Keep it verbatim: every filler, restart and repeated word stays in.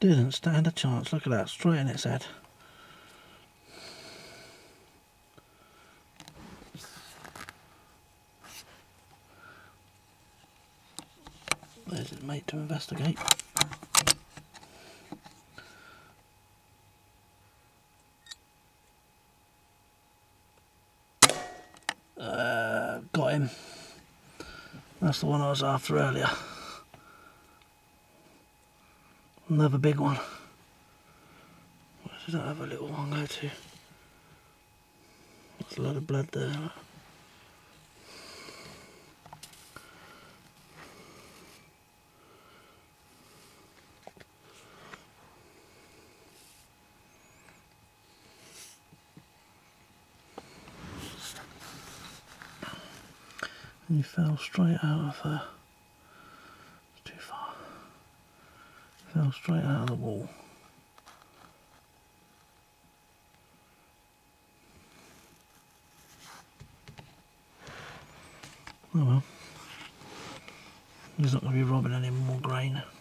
Didn't stand a chance. Look at that, straight in its head. There's his mate to investigate. Uh, got him. That's the one I was after earlier. Another big one. Where did that other little one go to? There's a lot of blood there. And he fell straight out of her. It's too far. Fell straight out of the wall. Oh well. He's not going to be robbing any more grain.